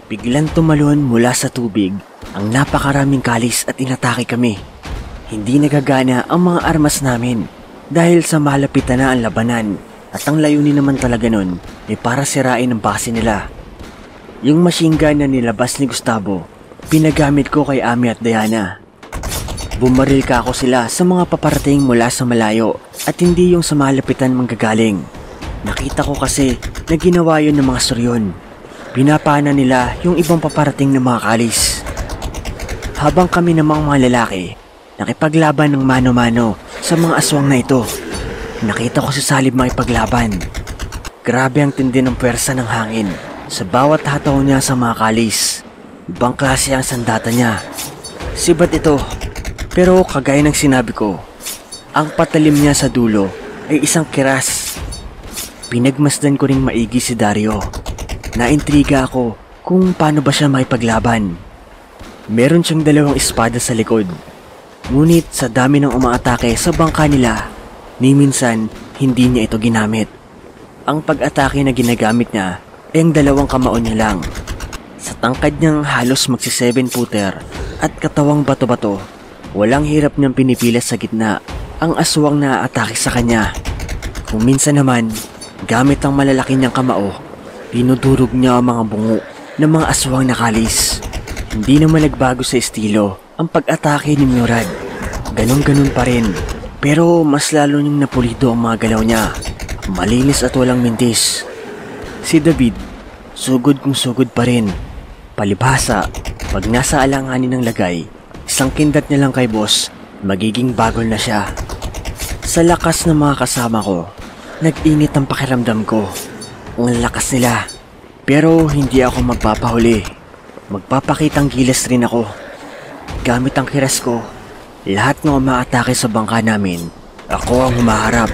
Biglang tumalon mula sa tubig ang napakaraming kalis at inatake kami. Hindi nagagana ang mga armas namin dahil sa malapitan na ang labanan at ang layunin naman talaga nun ay para sirain ang base nila. Yung machine gun na nilabas ni Gustavo, pinagamit ko kay Ami at Diana. Bumaril ka ako sila sa mga paparating mula sa malayo at hindi yung sa malapitan manggagaling. Nakita ko kasi na ginawa yun ng mga suryon. Pinapana nila yung ibang paparating ng mga kalis. Habang kami namang mga lalaki, nakipaglaban ng mano-mano sa mga aswang na ito. Nakita ko si Salib makipaglaban. Grabe ang tindi ng pwersa ng hangin sa bawat hataw niya sa mga kalis. Ibang klase ang sandata niya. Sibat ito, pero kagaya ng sinabi ko, ang patalim niya sa dulo ay isang kiras. Pinagmasdan ko ring maigi si Dario. Naintriga ako kung paano ba siya makipaglaban. Meron siyang dalawang espada sa likod. Ngunit sa dami ng umaatake sa bangka nila, ni minsan hindi niya ito ginamit. Ang pag-atake na ginagamit niya ay ang dalawang kamao niya lang. Sa tangkad niyang halos magsi 7-footer at katawang bato-bato, walang hirap niyang pinipilas sa gitna ang aswang na atake sa kanya. Kung minsan naman, gamit ang malalaki niyang kamao, dinudurog niya ang mga bungo ng mga aswang na kalis. Hindi naman nagbago sa estilo ang pag-atake ni Murad. Ganon-ganon pa rin, pero mas lalo niyang napulido ang mga galaw niya. Malinis at walang mintis. Si David, sugod kung sugod pa rin. Palibhasa, pag nasa alanganin ng lagay, isang kindat niya lang kay boss, magiging bagol na siya. Sa lakas ng mga kasama ko, nag-init ang pakiramdam ko. Ang lakas nila, pero hindi ako magpapahuli. Magpapakitang gilas rin ako. Gamit ang kiras ko, lahat ng umaatake sa bangka namin, ako ang humaharap.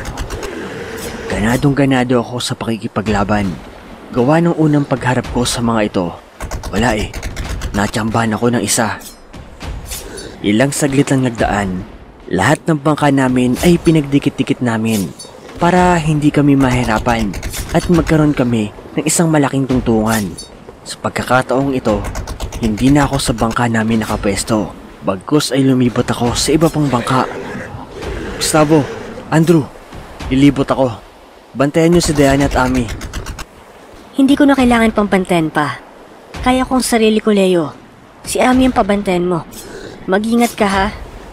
Ganadong-ganado ako sa pakikipaglaban. Gawa ng unang pagharap ko sa mga ito, wala natsambahan ako ng isa. Ilang saglit lang nagdaan, lahat ng bangka namin ay pinagdikit-dikit namin para hindi kami mahirapan at magkaroon kami ng isang malaking tungtungan. Sa pagkakataong ito, hindi na ako sa bangka namin nakapwesto. Bagkus ay lumibot ako sa iba pang bangka. Gustavo, Andrew, lilibot ako. Bantayan niyo si Diana at Ami. Hindi ko na kailangan pang bantayan pa. Kaya kong sarili ko, Leo. Si Ami ang pabantayan mo. Mag-ingat ka, ha?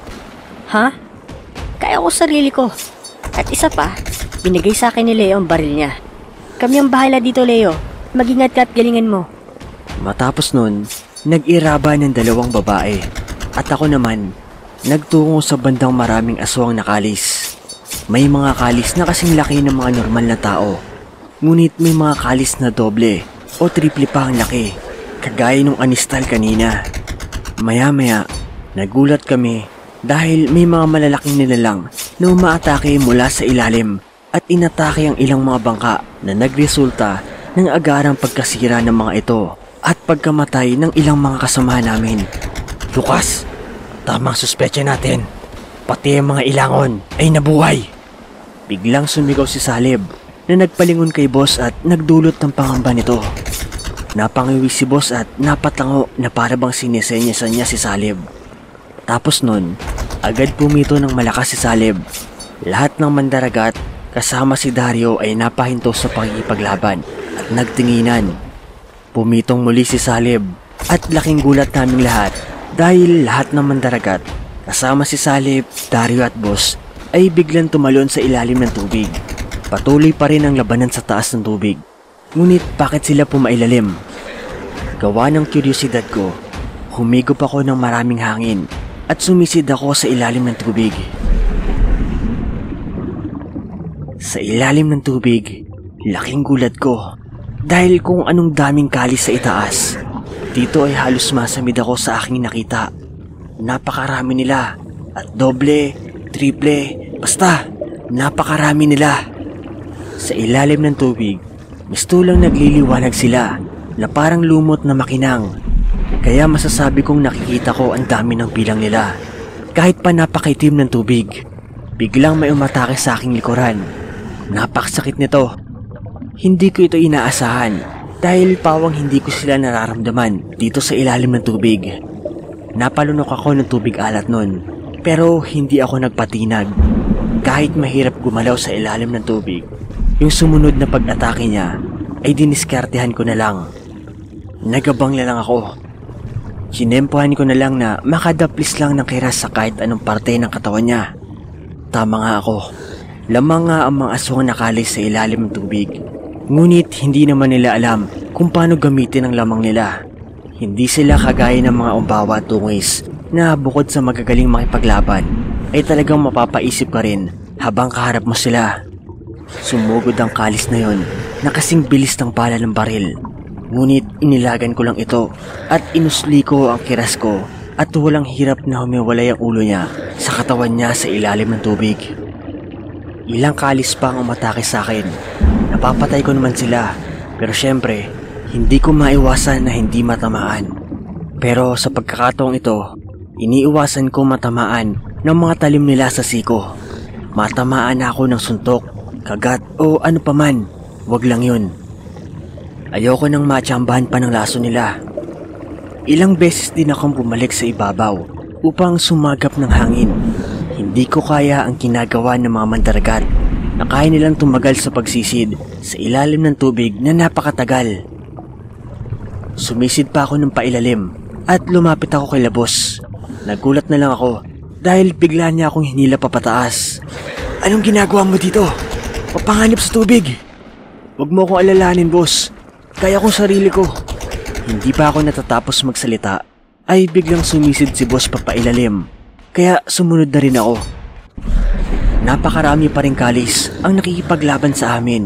Ha? Kaya ko sarili ko. At isa pa, binigay sa akin ni Leo ang baril niya. Kami ang bahala dito, Leo. Mag-ingat ka at galingan mo. Matapos nun, nag-iraba ng dalawang babae. At ako naman, nagtungo sa bandang maraming aswang na kalis. May mga kalis na kasing laki ng mga normal na tao. Ngunit may mga kalis na doble o triple pa ang laki, kagaya nung anistal kanina. Maya-maya, nagulat kami dahil may mga malalaking nilalang na umaatake mula sa ilalim at inatake ang ilang mga bangka na nagresulta ng agarang pagkasira ng mga ito at pagkamatay ng ilang mga kasama namin. Lukas, tamang suspecha natin. Pati ang mga ilangon ay nabuhay. Biglang sumigaw si Salib na nagpalingon kay boss at nagdulot ng pangamba nito. Napangiwi si boss at napatango na para bang sinisenyasan niya si Salib. Tapos nun, agad pumito ng malakas si Salib. Lahat ng mandaragat kasama si Dario ay napahinto sa pakikipaglaban at nagtinginan. Pumitong muli si Salib at laking gulat naming lahat dahil lahat ng mandaragat kasama si Salib, Dario at boss ay biglang tumalon sa ilalim ng tubig. Patuloy pa rin ang labanan sa taas ng tubig. Ngunit bakit sila pumailalim? Gawa ng kuryosidad ko, humigop ako ng maraming hangin at sumisid ako sa ilalim ng tubig. Sa ilalim ng tubig, laking gulat ko dahil kung anong daming kalis sa itaas. Dito ay halos masamid ako sa aking nakita. Napakarami nila at doble, triple, basta napakarami nila. Sa ilalim ng tubig, mistulang nagliliwanag sila na parang lumot na makinang. Kaya masasabi kong nakikita ko ang dami ng bilang nila. Kahit pa napakaitim ng tubig, biglang may umatake sa aking likuran. Napakasakit nito. Hindi ko ito inaasahan dahil pawang hindi ko sila nararamdaman dito sa ilalim ng tubig. Napalunok ako ng tubig alat nun, pero hindi ako nagpatinag. Kahit mahirap gumalaw sa ilalim ng tubig, yung sumunod na pag-atake niya ay diniskartehan ko na lang. Nagabang na lang ako. Sinempohan ko na lang na makadaplis lang ng kiras sa kahit anong parte ng katawan niya. Tama nga ako. Lamang nga ang mga aswang nakalis sa ilalim ng tubig. Ngunit hindi naman nila alam kung paano gamitin ang lamang nila. Hindi sila kagaya ng mga umbawa at tungis na bukod sa magagaling makipaglaban ay talagang mapapaisip ka rin habang kaharap mo sila. Sumugod ang kalis na yon na kasing bilis ng bala ng baril. Ngunit inilagan ko lang ito at inusli ko ang kiras ko at walang hirap na humiwalay ang ulo niya sa katawan niya sa ilalim ng tubig. Ilang kalis pa ang umatake sa akin. Napapatay ko naman sila, pero syempre hindi ko maiwasan na hindi matamaan. Pero sa pagkakataong ito, iniiwasan ko matamaan ng mga talim nila sa siko. Matamaan ako ng suntok, kagat o ano paman, wag lang yun. Ayoko nang matsambahan pa ng laso nila. Ilang beses din akong bumalik sa ibabaw upang sumagap ng hangin. Hindi ko kaya ang ginagawa ng mga mandaragat na kaya nilang tumagal sa pagsisid sa ilalim ng tubig na napakatagal. Sumisid pa ako ng pailalim at lumapit ako kay Labos. Nagulat na lang ako dahil bigla niya akong hinila papataas. Anong ginagawa mo dito? Papanganib sa tubig. Huwag mo akong alalahanin, boss. Kaya kong sarili ko. Hindi pa ako natatapos magsalita ay biglang sumisid si boss papailalim. Kaya sumunod na rin ako. Napakarami pa rin kalis ang nakikipaglaban sa amin.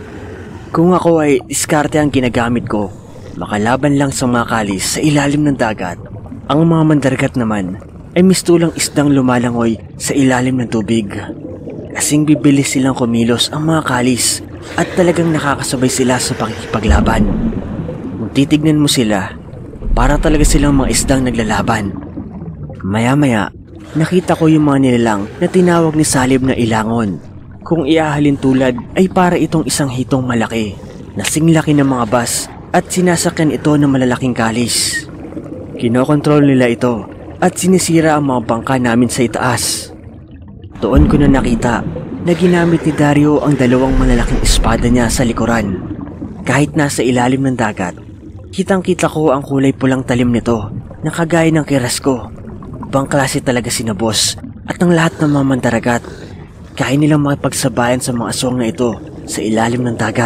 Kung ako ay diskarte ang ginagamit ko, makalaban lang sa mga kalis sa ilalim ng dagat. Ang mga mandaragat naman ay mistulang isdang lumalangoy sa ilalim ng tubig. Kasing bibilis silang kumilos ang mga kalis at talagang nakakasabay sila sa pakikipaglaban. Kung titignan mo sila, para talaga silang mga isdang naglalaban. Maya-maya, nakita ko yung mga nilalang na tinawag ni Salib na ilangon. Kung iahalin tulad ay para itong isang hitong malaki, nasinglaki ng mga bus at sinasakyan ito ng malalaking kalis. Kinokontrol nila ito at sinisira ang mga bangka namin sa itaas. Doon ko na nakita na ginamit ni Dario ang dalawang malalaking espada niya sa likuran. Kahit nasa ilalim ng dagat, kitang-kita ko ang kulay pulang talim nito na kagaya ng kiras ko. Ibang klase talaga sina boss at ang lahat ng mga mandaragat. Kaya nilang makipagsabayan sa mga aswang na ito sa ilalim ng dagat.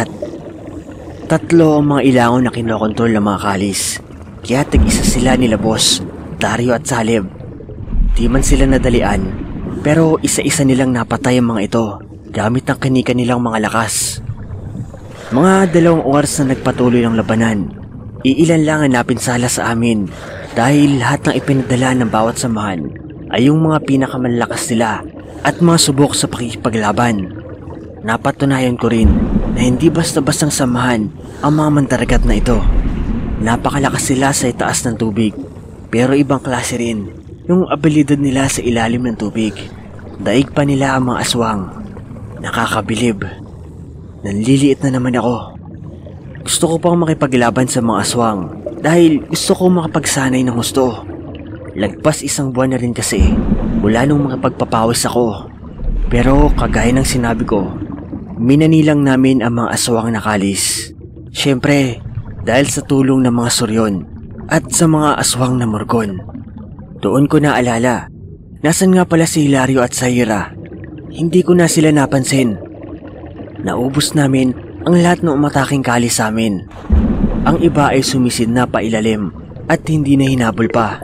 Tatlo ang mga ilangon na kinokontrol ng mga kalis. Kaya tig-isa sila nila boss, Dario at Salib. Di man sila nadalian, pero isa-isa nilang napatay ang mga ito gamit ang kanika nilang mga lakas. Mga 2 oras na nagpatuloy ng labanan. Iilan lang ang napinsala sa amin dahil lahat ng ipinadala ng bawat samahan ay yung mga pinakamalakas nila at mga subok sa pakikipaglaban. Napatunayan ko rin na hindi basta-bastang samahan ang mga mandaragat na ito. Napakalakas sila sa itaas ng tubig, pero ibang klase rin yung abilidad nila sa ilalim ng tubig. Daig pa nila ang mga aswang. Nakakabilib. Nanliliit na naman ako. Gusto ko pang makipaglaban sa mga aswang dahil gusto ko makapagsanay ng gusto. Lagpas 1 buwan na rin kasi mula nung makapagpapawis ako. Pero kagaya ng sinabi ko, minanilang namin ang mga aswang na kalis. Siyempre, dahil sa tulong ng mga suryon at sa mga aswang na murgon. Doon ko naalala, nasan nga pala si Hilario at Zaira? Hindi ko na sila napansin. Naubos namin ang lahat ng umataking kalis sa amin. Ang iba ay sumisid na pailalim at hindi na hinabol pa.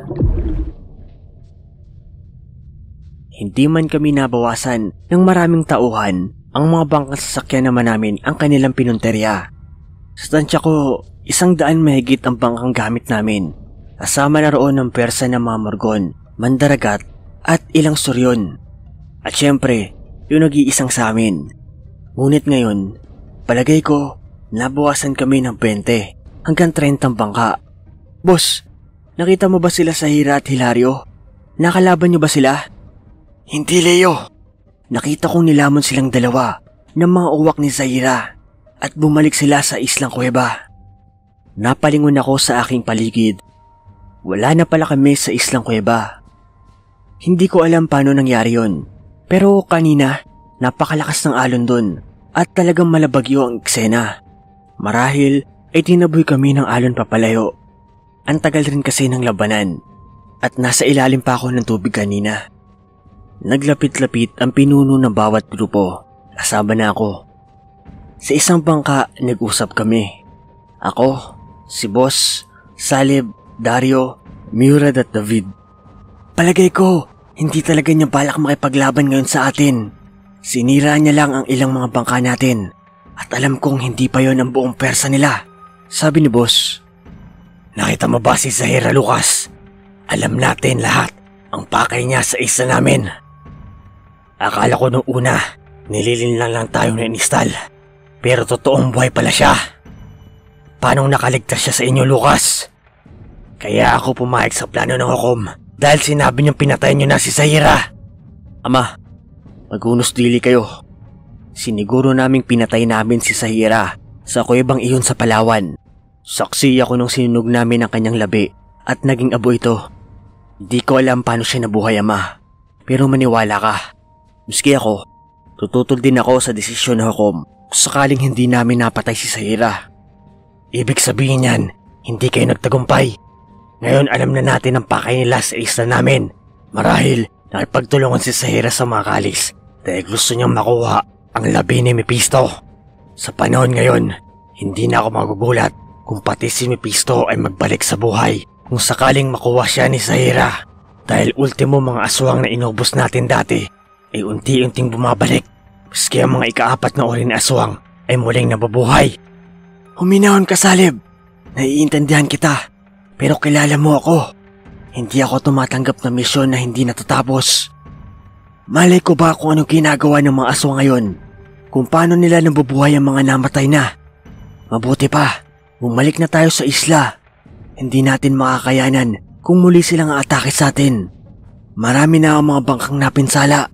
Hindi man kami nabawasan ng maraming tauhan, ang mga bangkang sasakyan naman namin ang kanilang pinunterya. Sa tansya ko, 100 mahigit ang bangkang gamit namin. Kasama na roon ang persa ng mga morgon, mandaragat at ilang suryon. At syempre, yung nag-iisang sa amin. Ngunit ngayon, palagay ko, nabawasan kami ng 20 hanggang 30 bangka. Boss, nakita mo ba sila Zaira at Hilario? Nakalaban niyo ba sila? Hindi, Leo. Nakita kong nilamon silang dalawa ng mga uwak ni Zaira at bumalik sila sa islang kuweba. Napalingon ako sa aking paligid. Wala na pala kami sa islang kuweba. Hindi ko alam paano nangyari yon. Pero kanina, napakalakas ng alon dun at talagang malabagyo ang eksena. Marahil ay tinaboy kami ng alon papalayo. Ang tagal rin kasi ng labanan at nasa ilalim pa ako ng tubig kanina. Naglapit-lapit ang pinuno ng bawat grupo. Kasama na ako. Sa isang bangka, nag-usap kami. Ako, si Boss, Salib, Dario, Murad at David. Palagay ko, hindi talaga niya balak makipaglaban ngayon sa atin. Sinira niya lang ang ilang mga bangka natin. At alam kong hindi pa yon ang buong persa nila. Sabi ni Boss. Nakita mo ba si Zahira, Lucas? Alam natin lahat ang pakay niya sa isa namin. Akala ko nung una, nililinlang lang tayo na inistal. Pero totoong buhay pala siya. Paano nakaligtas siya sa inyo, Lucas? Kaya ako pumayag sa plano ng hukom dahil sinabi niyong pinatayin niyo na si Zahira. Ama, magunos dili kayo. Siniguro naming pinatay namin si Zahira sa kuwebang iyon sa Palawan. Saksi ako nung sinunog namin ang kanyang labi at naging abo ito. Di ko alam paano siya nabuhay, Ama. Pero maniwala ka. Miski ako, tututol din ako sa desisyon ng hukom kung sakaling hindi namin napatay si Zahira. Ibig sabihin yan, hindi kayo nagtagumpay. Ngayon alam na natin ang pakay nila sa isla namin. Marahil nakipagtulungan si Zahira sa mga kalis dahil gusto niyang makuha ang labi ni Mephisto. Sa panahon ngayon, hindi na ako magugulat kung pati si Mephisto ay magbalik sa buhay kung sakaling makuha siya ni Zahira. Dahil ultimo mga aswang na inubos natin dati ay unti-unting bumabalik. Maski ang mga ika-4 na uri na aswang ay muling nabubuhay. Huminahon ka, Salib. Naiintindihan kita. Pero kilala mo ako. Hindi ako tumatanggap ng misyon na hindi natatapos. Malay ko ba kung anong ginagawa ng mga aswang ngayon? Kung paano nila nabubuhay ang mga namatay na? Mabuti pa, bumalik na tayo sa isla. Hindi natin makakayanan kung muli silang aatake sa atin. Marami na ang mga bangkang napinsala.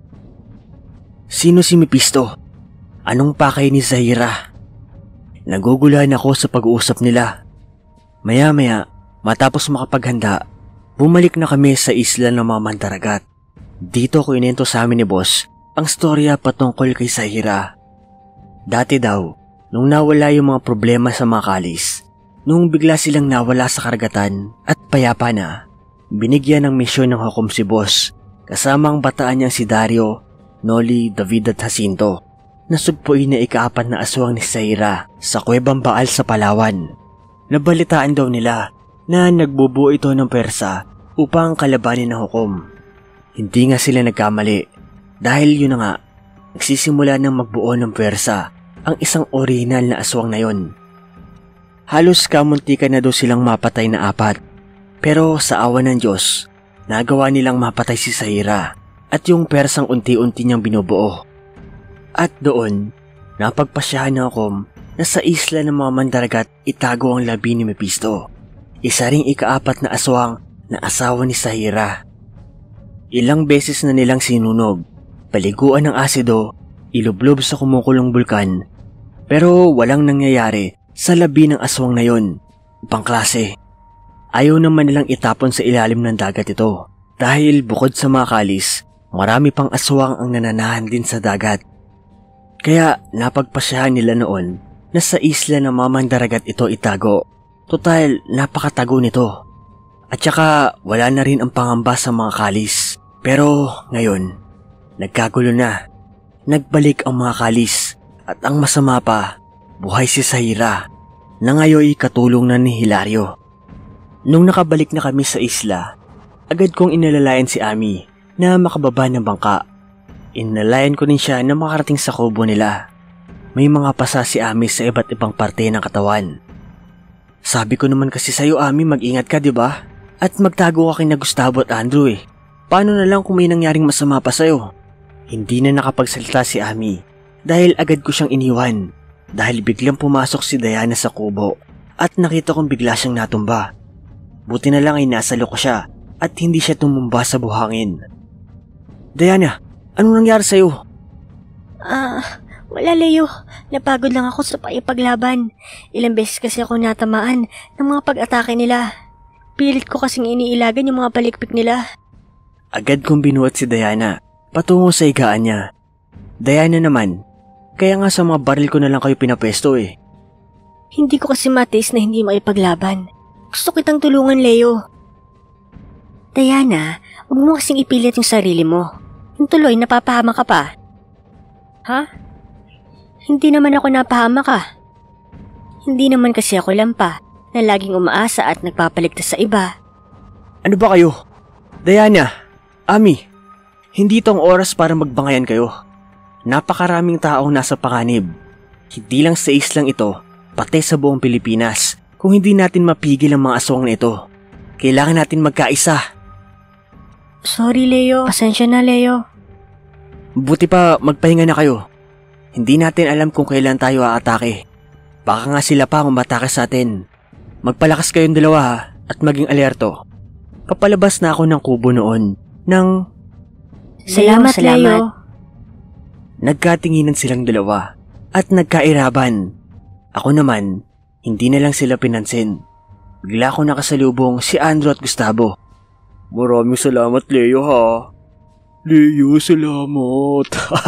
Sino si Mephisto? Anong pakay ni Zahira? Naguguluhan ako sa pag-uusap nila. Maya-maya, matapos makapaghanda, bumalik na kami sa isla ng mga mandaragat. Dito ko inento sa amin ni Boss ang storya patungkol kay Zahira. Dati daw, nung nawala yung mga problema sa mga kalis, nung bigla silang nawala sa karagatan at payapa na, binigyan ng misyon ng hukom si Boss kasama ang bataan niyang si Dario, Noli, David at Jacinto na sugpuin na ika-4 na aswang ni Zahira sa kuwebang Baal sa Palawan. Nabalitaan daw nila na nagbubuo ito ng persa upang kalabanin ng hukom. Hindi nga sila nagkamali dahil yun na nga, nagsisimula ng magbuo ng persa ang isang orihinal na aswang na yon. Halos kamuntikan na daw silang mapatay na 4, pero sa awa ng Diyos, nagawa nilang mapatay si Zahira at yung persang unti-unti niyang binubuo. At doon, napagpasyahan ng hukom na sa isla ng mga mandaragat itago ang labi ni Mephisto, isa ring ika-4 na aswang na asawa ni Zahira. Ilang beses na nilang sinunog, paliguan ng asido, ilublob sa kumukulong bulkan, pero walang nangyayari sa labi ng aswang na yon. Pangklase. Ayaw naman nilang itapon sa ilalim ng dagat ito dahil bukod sa mga kalis, marami pang aswang ang nananahan din sa dagat. Kaya napagpasyahan nila noon na sa isla ng mga mandaragat ito itago. Total, napakatago nito. At saka wala na rin ang pangamba sa mga kalis. Pero ngayon, nagkagulo na. Nagbalik ang mga kalis at ang masama pa, buhay si Zahira na ngayoy katulong na ni Hilario. Nung nakabalik na kami sa isla, agad kong inalalayan si Ami na makababa ng bangka. Inalayan ko din siya na makarating sa kubo nila. May mga pasa si Ami sa iba't ibang parte ng katawan. Sabi ko naman kasi sa'yo, Ami, mag-ingat ka, diba? At magtago ka kina Gustavo at Andrew eh. Paano na lang kung may nangyaring masama pa sa'yo? Hindi na nakapagsalita si Ami dahil agad ko siyang iniwan dahil biglang pumasok si Diana sa kubo at nakita kong bigla siyang natumba. Buti na lang ay nasalo ko siya at hindi siya tumumba sa buhangin. Diana, anong nangyari sa'yo? Wala, Leo. Napagod lang ako sa pakipaglaban. Ilang beses kasi ako natamaan ng mga pag-atake nila. Pilit ko kasing iniilagan yung mga palikpik nila. Agad kong binuhat si Diana patungo sa higaan niya. Diana naman, kaya nga sa mga baril ko na lang kayo pinapesto eh. Hindi ko kasi matiis na hindi makipaglaban. Gusto kitang tulungan, Leo. Diana, huwag mo kasing ipilit yung sarili mo. Yung tuloy, napapahama ka pa. Ha? Hindi naman ako napahama ka. Hindi naman kasi ako lampa na laging umaasa at nagpapaligtas sa iba. Ano ba kayo? Diana, Ami, hindi itong oras para magbangayan kayo. Napakaraming taong nasa panganib. Hindi lang sa islang ito, pati sa buong Pilipinas. Kung hindi natin mapigil ang mga aswang na ito, kailangan natin magkaisa. Sorry, Leo. Pasensya na, Leo. Buti pa magpahinga na kayo. Hindi natin alam kung kailan tayo aatake. Baka nga sila pa umatake sa atin. Magpalakas kayong dalawa ha, at maging alerto. Papalabas na ako ng kubo noon ng... Salamat, Leo. Nagkatinginan silang dalawa at nagkairaban. Ako naman, hindi na lang sila pinansin. Bigla ko nakasalubong si Andrew at Gustavo. Maraming salamat, Leo ha. Leo, salamat.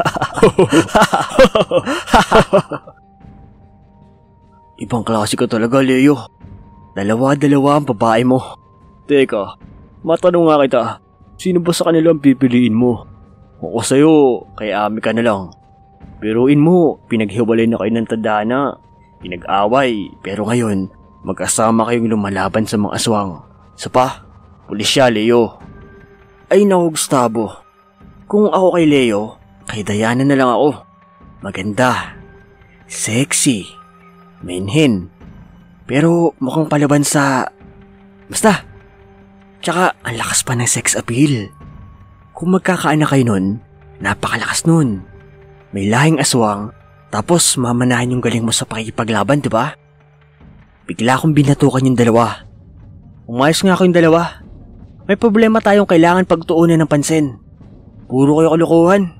Ibang klase ka talaga, Leo. Dalawa-dalawa ang babae mo. Teka, matanong nga kita. Sino ba sa kanila ang pipiliin mo? Ako sa'yo, kay Ami ka na lang. Biruin mo, pinaghiwalay na kayo ng tadhana. Pinag-away, pero ngayon, magkasama kayong lumalaban sa mga aswang. Sa pa, pulis siya, Leo. Ay naku, Gustavo. Kung ako kay Leo, kay Diana na lang ako. Maganda, sexy, menhin. Pero mukhang palaban sa... Basta. Tsaka ang lakas pa ng sex appeal. Kung magkakaanak kayo nun, napakalakas nun. May lahing aswang, tapos mamanahan yung galing mo sa pakikipaglaban, diba? Bigla akong binatukan yung dalawa. Umayos nga ako yung dalawa. May problema tayong kailangan pagtuunan ng pansin. Puro kayo kalokohan.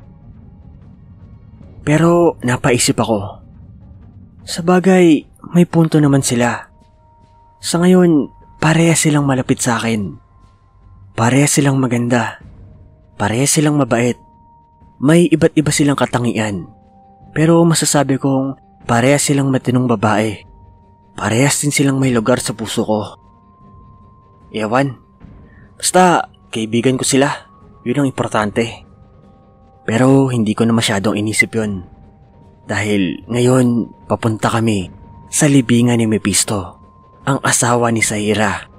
Pero napaisip ako. Sa bagay, may punto naman sila. Sa ngayon, parehas silang malapit sa akin. Parehas silang maganda. Parehas silang mabait. May iba't iba silang katangian. Pero masasabi kong parehas silang matinong babae. Parehas din silang may lugar sa puso ko. Ewan. Basta, kaibigan ko sila. Yun ang importante. Pero hindi ko na masyadong inisip yun. Dahil ngayon, papunta kami sa libingan ni Mephisto, ang asawa ni Saira.